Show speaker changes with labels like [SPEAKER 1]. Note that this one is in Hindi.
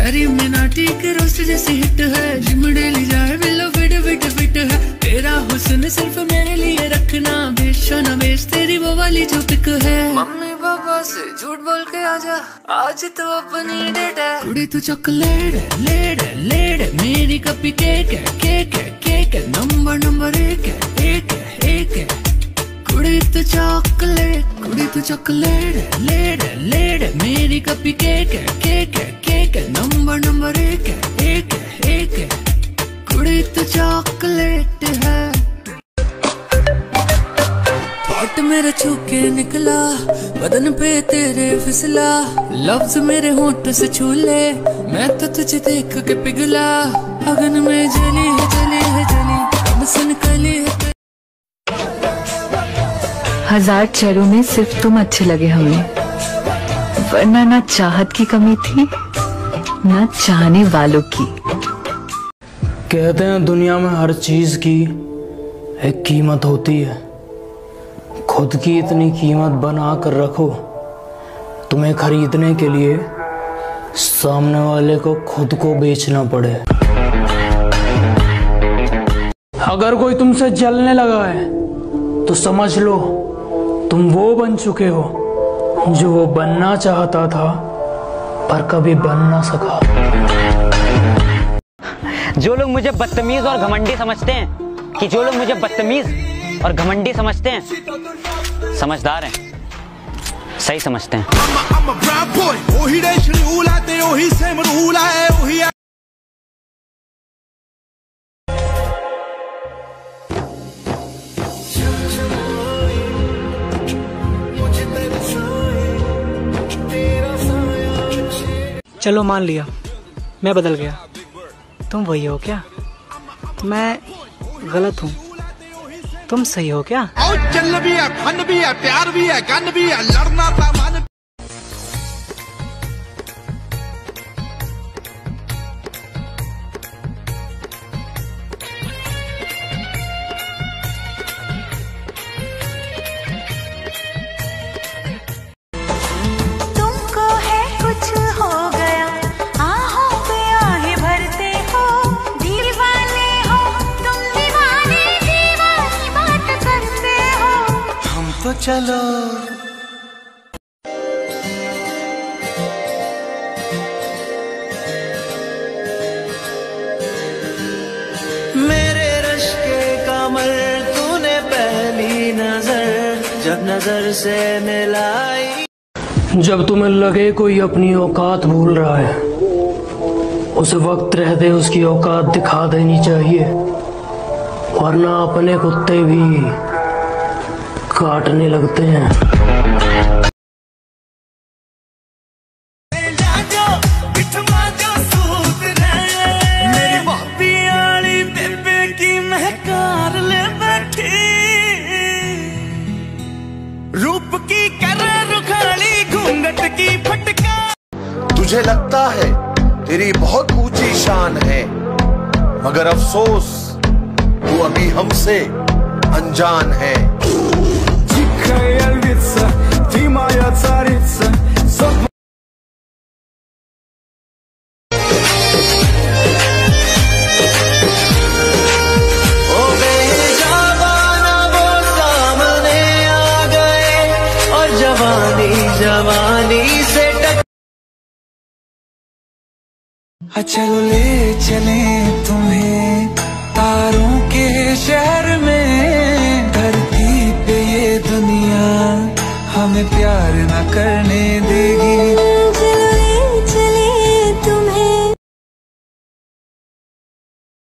[SPEAKER 1] कैरी मिनाटी के रोस्ट जैसी हिट है, जिम डेली जाए बिल्लो फिट फिट फिट है। तेरा हुस्न सिर्फ मेरे लिए रखना, बेचो न बेच तेरी वो वाली जो पिक है। मम्मी पापा से झूठ बोल के आजा, आज तो अपनी डेट है। कुड़ी तू चॉकलेट है, लेड है, लेड है, मेरी कपी केक है, केक है, केक है, नंबर एक है, एक है, एक है। कुड़ी तू चॉकलेट, कुड़ी तू चॉकलेट है, लेड है, लेड है, मेरी कपी केक है, केक है, केक है, नंबर एक है, एक है, एक है। कुड़ी तू चॉकलेट है। पॉट मेरा छू के निकला, बदन पे तेरे फिसला, लफ्ज मेरे होंठ से छू ले, मैं तो तुझे देख के पिघला। अगन में जली है, जली है, जली अब से निकली है।
[SPEAKER 2] हजार चेहरों में सिर्फ तुम अच्छे लगे हमें, वरना ना चाहत की कमी थी ना चाहने वालों की।
[SPEAKER 3] कहते हैं दुनिया में हर चीज की एक कीमत होती है, खुद की इतनी कीमत बना कर रखो, तुम्हें खरीदने के लिए सामने वाले को खुद को बेचना पड़े। अगर कोई तुमसे जलने लगा है तो समझ लो तुम वो बन चुके हो जो वो बनना चाहता था पर कभी बन ना सका।
[SPEAKER 4] जो लोग मुझे बदतमीज और घमंडी समझते हैं, कि जो लोग मुझे बदतमीज और घमंडी समझते हैं, समझदार हैं, सही समझते हैं।
[SPEAKER 5] चलो मान लिया मैं बदल गया, तुम वही हो क्या? मैं गलत हूँ, तुम सही हो क्या?
[SPEAKER 6] चल भी है, फन भी है, प्यार भी है, गन भी है, लड़ना था मन। तो चलो मेरे रश्के कमर तूने पहली नजर जब नजर से मिलाई।
[SPEAKER 3] जब तुम्हें लगे कोई अपनी औकात भूल रहा है, उस वक्त रहते उसकी औकात दिखा देनी चाहिए, वरना अपने कुत्ते भी काटने लगते हैं।
[SPEAKER 6] मेरी भाभी आली बेबे की महकार ले बैठी, रूप की कर रुखाली घूंघट की फटका।
[SPEAKER 7] तुझे लगता है तेरी बहुत ऊंची शान है, मगर अफसोस तू अभी हमसे अनजान है।
[SPEAKER 6] Ты моя царица.
[SPEAKER 7] ओ बेजाना वो सामने आ गए और जवानी जवानी से
[SPEAKER 6] चलो ले चले तुम्हें तारों के शहर में, धरती पे ये दुनिया हमें प्यार न करने दे।